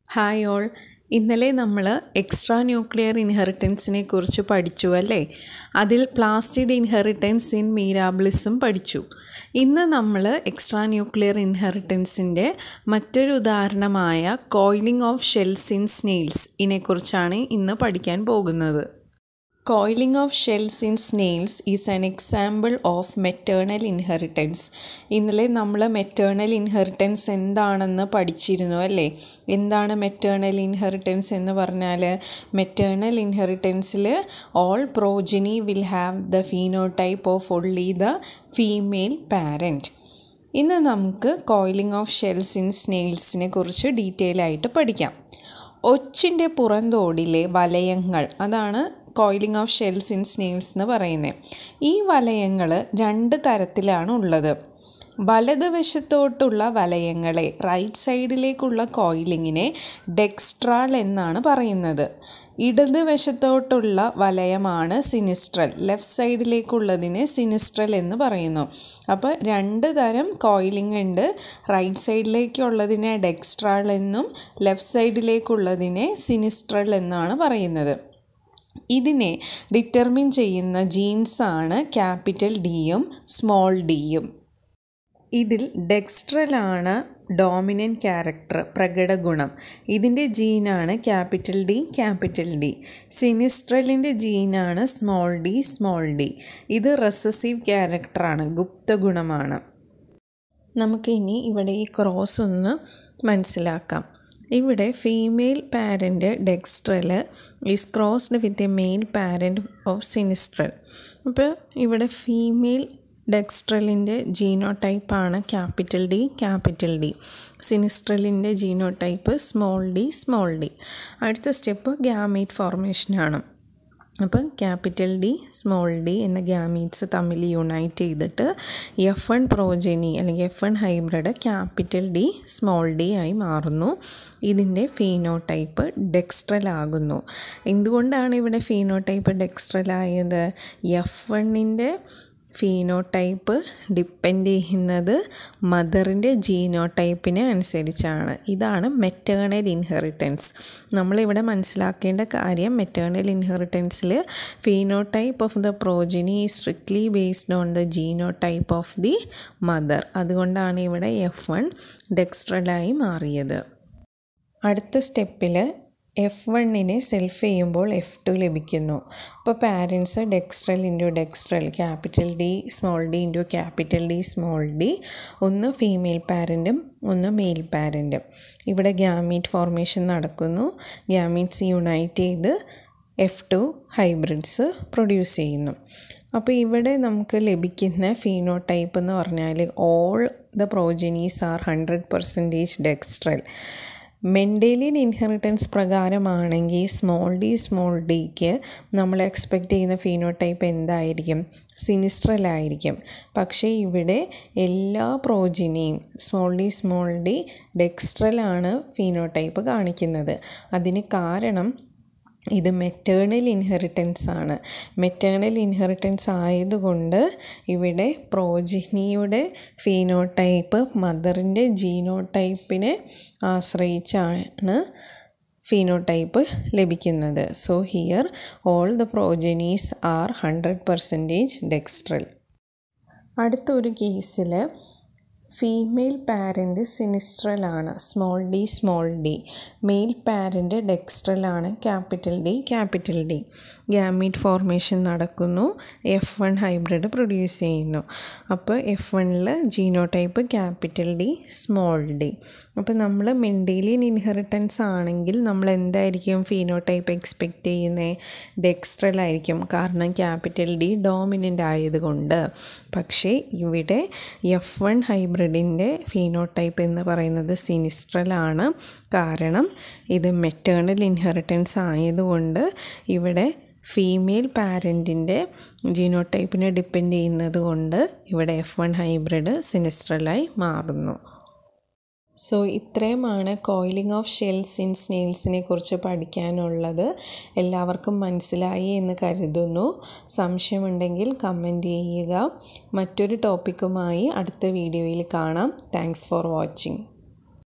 Hi all, ഇന്നലെ നമ്മൾ extra nuclear ഇൻഹെറിറ്റൻസിനെ കുറിച്ച് പഠിച്ചു അല്ലേ? അതിൽ പ്ലാസ്റ്റിഡ് ഇൻഹെറിറ്റൻസ് ഇൻ മീരാബിളിസും പഠിച്ചു. ഇന്ന് നമ്മൾ എക്സ്ട്രാ ന്യൂക്ലിയർ ഇൻഹെറിറ്റൻസിൻ്റെ മറ്റൊരു ഉദാഹരണമായ coiling of shells in snails ഇതിനെക്കുറിച്ചാണ് ഇന്ന് പഠിക്കാൻ പോകുന്നത്. Coiling of shells in snails is an example of maternal inheritance. ഇന്നലെ നമ്മൾ മെറ്റേണൽ ഇൻഹെറിറ്റൻസ് എന്താണെന്ന് പഠിച്ചിരുന്നു അല്ലേ? എന്താണ് മെറ്റേണൽ ഇൻഹെറിറ്റൻസ് എന്ന് പറഞ്ഞാൽ, മെറ്റേണൽ ഇൻഹെറിറ്റൻസിൽ all progeny will have the phenotype of only the female parent. ഇന്ന് നമുക്ക് കോയിലിംഗ് ഓഫ് ഷെൽസ് ഇൻ സ്നെയിൽസിനെ കുറിച്ച് ഡീറ്റെയിൽ ആയിട്ട് പഠിക്കാം. ഒച്ചിൻ്റെ പുറന്തോടിലെ വലയങ്ങൾ, അതാണ് coiling of shells in snails എന്ന് പറയുന്നത്. ഈ വലയങ്ങൾ രണ്ട് തരത്തിലാണ് ഉള്ളത്. വലതുവശത്തോട്ടുള്ള വലയങ്ങളെ, റൈറ്റ് സൈഡിലേക്കുള്ള കോയിലിങ്ങിനെ ഡെക്സ്ട്രാൾ എന്നാണ് പറയുന്നത്. ഇടതുവശത്തോട്ടുള്ള വലയമാണ് സിനിസ്ട്രൽ, ലെഫ്റ്റ് സൈഡിലേക്കുള്ളതിനെ സിനിസ്ട്രൽ എന്ന് പറയുന്നു. അപ്പോൾ രണ്ട് തരം കോയിലിംഗ് ഉണ്ട്. റൈറ്റ് സൈഡിലേക്കുള്ളതിനെ ഡെക്സ്ട്രാൾ എന്നും ലെഫ്റ്റ് സൈഡിലേക്കുള്ളതിനെ സിനിസ്ട്രൽ എന്നാണ് പറയുന്നത്. ഇതിനെ ഡിറ്റർമിൻ ചെയ്യുന്ന ജീൻസാണ് ക്യാപിറ്റൽ ഡിയും സ്മോൾ ഡിയും. ഇതിൽ ഡെക്സ്ട്രലാണ് ഡോമിനൻ്റ് ക്യാരക്ടർ, പ്രകടഗുണം. ഇതിൻ്റെ ജീനാണ് ക്യാപിറ്റൽ ഡി. സിനിസ്ട്രലിൻ്റെ ജീനാണ് സ്മോൾ ഡി. ഇത് റെസസീവ് ക്യാരക്ടറാണ്, ഗുപ്തഗുണമാണ്. നമുക്കിനി ഇവിടെ ഈ ക്രോസ് ഒന്ന് മനസ്സിലാക്കാം. ഇവിടെ female parent dextral is crossed with a male parent of sinistral. അപ്പോൾ ഇവിടെ ഫീമെയിൽ ഡെക്സ്ട്രലിൻ്റെ ജീനോടൈപ്പാണ് ക്യാപിറ്റൽ ഡി. സിനിസ്ട്രലിൻ്റെ ജീനോടൈപ്പ് സ്മോൾ ഡി. അടുത്ത സ്റ്റെപ്പ് ഗ്യാമീറ്റ് ഫോർമേഷനാണ്. അപ്പം ക്യാപിറ്റൽ ഡി, സ്മോൾ ഡി എന്ന ഗ്യാമീറ്റ്സ് തമ്മിൽ യുണൈറ്റ് ചെയ്തിട്ട് F1 പ്രോജനി അല്ലെങ്കിൽ F1 hybrid capital D, small d ആയി മാറുന്നു. ഇതിൻ്റെ ഫീനോടൈപ്പ് ഡെക്സ്ട്രൽ ആകുന്നു. എന്തുകൊണ്ടാണ് ഇവിടെ ഫീനോടൈപ്പ് ഡെക്സ്ട്രൽ ആയത്? F1ൻ്റെ ഫീനോടൈപ്പ് ഡിപ്പെൻഡ് ചെയ്യുന്നത് മദറിൻ്റെ ജീനോടൈപ്പിനെ അനുസരിച്ചാണ്. ഇതാണ് മെറ്റേണൽ ഇൻഹെറിറ്റൻസ്. നമ്മളിവിടെ മനസ്സിലാക്കേണ്ട കാര്യം, മെറ്റേണൽ ഇൻഹെറിറ്റൻസിൽ phenotype of the progeny is strictly based on the genotype of the mother. അതുകൊണ്ടാണ് ഇവിടെ F1 ഡെക്സ്ട്രലായി മാറിയത്. അടുത്ത സ്റ്റെപ്പിൽ F1നെ സെൽഫ് ചെയ്യുമ്പോൾ F2 ലഭിക്കുന്നു. അപ്പോൾ parents dextral into dextral, capital D small d into capital D small d. ഒന്ന് ഫീമെയിൽ പാരൻറ്റും ഒന്ന് മെയിൽ പാരൻറ്റും. ഇവിടെ ഗ്യാമീറ്റ് ഫോർമേഷൻ നടക്കുന്നു. ഗ്യാമീറ്റ്സ് യുണൈറ്റ് ചെയ്ത് F2 ഹൈബ്രിഡ്സ് പ്രൊഡ്യൂസ് ചെയ്യുന്നു. അപ്പോൾ ഇവിടെ നമുക്ക് ലഭിക്കുന്ന ഫീനോടൈപ്പ് എന്ന് പറഞ്ഞാൽ all the progenies are 100% dextral. Mendelian inheritance പ്രകാരമാണെങ്കിൽ സ്മോൾ ഡിക്ക് നമ്മൾ എക്സ്പെക്റ്റ് ചെയ്യുന്ന ഫീനോടൈപ്പ് എന്തായിരിക്കും? സിനിസ്ട്രൽ ആയിരിക്കും. പക്ഷേ ഇവിടെ എല്ലാ പ്രോജനിയും സ്മോൾ ഡി ഡെക്സ്ട്രലാണ് ഫീനോടൈപ്പ് കാണിക്കുന്നത്. അതിന് കാരണം ഇത് മെറ്റേണൽ ഇൻഹെറിറ്റൻസ് ആണ്. മെറ്റേണൽ ഇൻഹെറിറ്റൻസ് ആയതുകൊണ്ട് ഇവിടെ പ്രോജനിയുടെ ഫീനോടൈപ്പ് മദറിൻ്റെ ജീനോടൈപ്പിനെ ആശ്രയിച്ചാണ് ഫീനോടൈപ്പ് ലഭിക്കുന്നത്. So here all the progenies are 100% dextral. അടുത്തൊരു കേസിൽ ഫീമെയിൽ പാരൻ്റ് സിനിസ്ട്രലാണ്, സ്മോൾ ഡി. മെയിൽ പാരൻ്റ് ഡെക്സ്ട്രലാണ്, ക്യാപിറ്റൽ ഡി. ഗ്യാമീറ്റ് ഫോർമേഷൻ നടക്കുന്നു. F1 ഹൈബ്രിഡ് പ്രൊഡ്യൂസ് ചെയ്യുന്നു. അപ്പോൾ F1ൽ genotype capital D, small d. അപ്പോൾ നമ്മൾ മെൻഡേലിയൻ ഇൻഹെറിറ്റൻസ് ആണെങ്കിൽ നമ്മൾ എന്തായിരിക്കും ഫീനോടൈപ്പ് എക്സ്പെക്റ്റ് ചെയ്യുന്നത്? ഡെക്സ്ട്രൽ ആയിരിക്കും, കാരണം ക്യാപിറ്റൽ ഡി ഡോമിനൻ്റ് ആയതുകൊണ്ട്. പക്ഷേ ഇവിടെ F1 ഹൈബ്രിഡിൻ്റെ ഫീനോടൈപ്പ് എന്ന് പറയുന്നത് സിനിസ്ട്രലാണ്. കാരണം ഇത് മെറ്റേണൽ ഇൻഹെറിറ്റൻസ് ആയതുകൊണ്ട് ഇവിടെ ഫീമെയിൽ പാരൻറ്റിൻ്റെ ജീനോടൈപ്പിനെ ഡിപ്പെൻഡ് ചെയ്യുന്നത് കൊണ്ട് ഇവിടെ F1 ഹൈബ്രിഡ് സിനിസ്ട്രലായി മാറുന്നു. സോ ഇത്രയുമാണ് കോയിലിംഗ് ഓഫ് ഷെൽസ് ഇൻ സ്നെയിൽസിനെ കുറിച്ച് പഠിക്കാനുള്ളത്. എല്ലാവർക്കും മനസ്സിലായി എന്ന് കരുതുന്നു. സംശയമുണ്ടെങ്കിൽ കമൻറ്റ് ചെയ്യുക. മറ്റൊരു ടോപ്പിക്കുമായി അടുത്ത വീഡിയോയിൽ കാണാം. Thanks for watching.